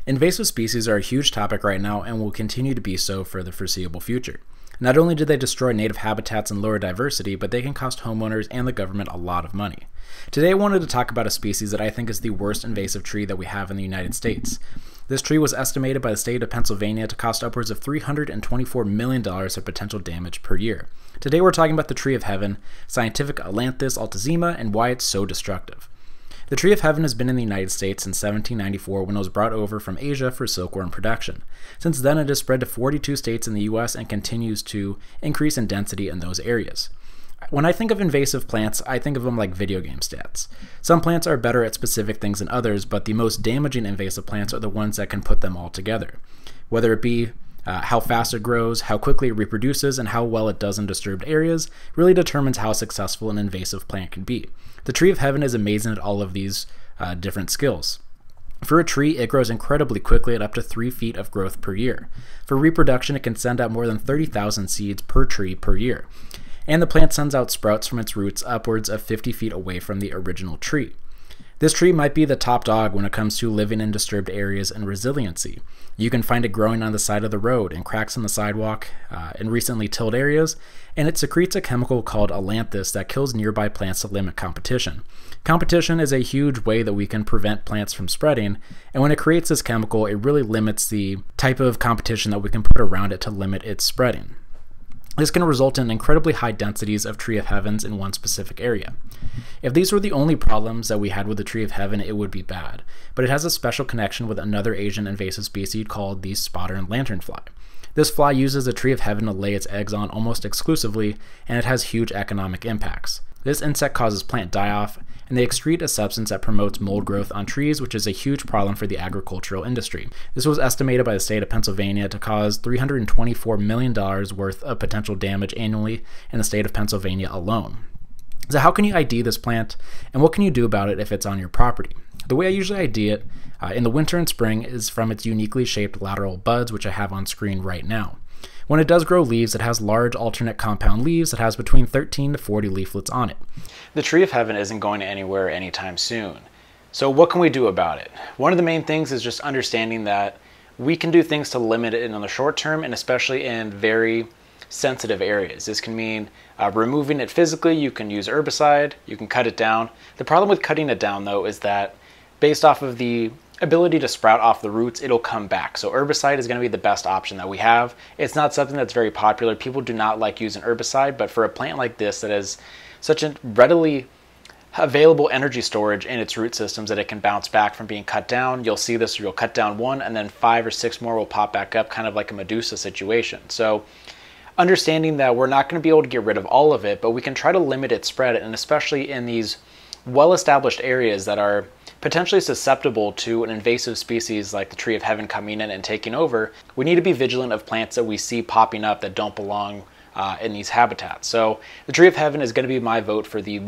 Invasive species are a huge topic right now and will continue to be so for the foreseeable future. Not only do they destroy native habitats and lower diversity, but they can cost homeowners and the government a lot of money. Today I wanted to talk about a species that I think is the worst invasive tree that we have in the United States. This tree was estimated by the state of Pennsylvania to cost upwards of $324 million of potential damage per year. Today we're talking about the tree of heaven, scientific Ailanthus altissima, and why it's so destructive. The tree of heaven has been in the United States since 1794 when it was brought over from Asia for silkworm production. Since then it has spread to 42 states in the US and continues to increase in density in those areas. When I think of invasive plants, I think of them like video game stats. Some plants are better at specific things than others, but the most damaging invasive plants are the ones that can put them all together. Whether it be how fast it grows, how quickly it reproduces, and how well it does in disturbed areas really determines how successful an invasive plant can be. The tree of heaven is amazing at all of these different skills. For a tree, it grows incredibly quickly at up to 3 feet of growth per year. For reproduction, it can send out more than 30,000 seeds per tree per year. And the plant sends out sprouts from its roots upwards of 50 feet away from the original tree. This tree might be the top dog when it comes to living in disturbed areas and resiliency. You can find it growing on the side of the road, in cracks in the sidewalk, in recently tilled areas, and it secretes a chemical called Ailanthus that kills nearby plants to limit competition. Competition is a huge way that we can prevent plants from spreading, and when it creates this chemical, it really limits the type of competition that we can put around it to limit its spreading. This can result in incredibly high densities of tree of heavens in one specific area. If these were the only problems that we had with the tree of heaven, it would be bad, but it has a special connection with another Asian invasive species called the spotter lanternfly. This fly uses the tree of heaven to lay its eggs on almost exclusively, and it has huge economic impacts. This insect causes plant die-off, and they excrete a substance that promotes mold growth on trees, which is a huge problem for the agricultural industry. This was estimated by the state of Pennsylvania to cause $324 million worth of potential damage annually in the state of Pennsylvania alone. So how can you ID this plant, and what can you do about it if it's on your property? The way I usually ID it in the winter and spring is from its uniquely shaped lateral buds, which I have on screen right now. When it does grow leaves, it has large alternate compound leaves that has between 13 to 40 leaflets on it. The tree of heaven isn't going anywhere anytime soon. So what can we do about it? One of the main things is just understanding that we can do things to limit it in the short term, and especially in very sensitive areas. This can mean removing it physically. You can use herbicide, you can cut it down. The problem with cutting it down though is that based off of the ability to sprout off the roots, it'll come back. So herbicide is going to be the best option that we have. It's not something that's very popular. People do not like using herbicide, but for a plant like this that has such a readily available energy storage in its root systems that it can bounce back from being cut down, you'll see this, you'll cut down one and then 5 or 6 more will pop back up, kind of like a Medusa situation. So understanding that we're not going to be able to get rid of all of it, but we can try to limit its spread, and especially in these well-established areas that are potentially susceptible to an invasive species like the tree of heaven coming in and taking over, we need to be vigilant of plants that we see popping up that don't belong in these habitats. So the tree of heaven is going to be my vote for the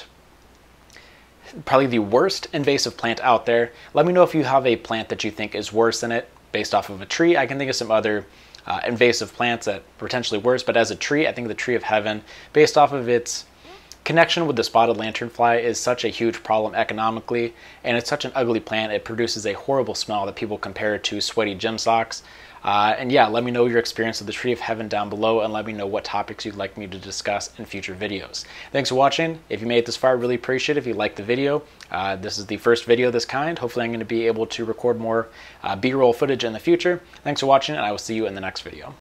probably the worst invasive plant out there. Let me know if you have a plant that you think is worse than it based off of a tree. I can think of some other invasive plants that are potentially worse, but as a tree, I think the tree of heaven, based off of its connection with the spotted lanternfly, is such a huge problem economically, and it's such an ugly plant. It produces a horrible smell that people compare to sweaty gym socks. And yeah, let me know your experience with the tree of heaven down below, and let me know what topics you'd like me to discuss in future videos. Thanks for watching. If you made it this far, I really appreciate it. If you liked the video, this is the first video of this kind. Hopefully I'm going to be able to record more B-roll footage in the future. Thanks for watching, and I will see you in the next video.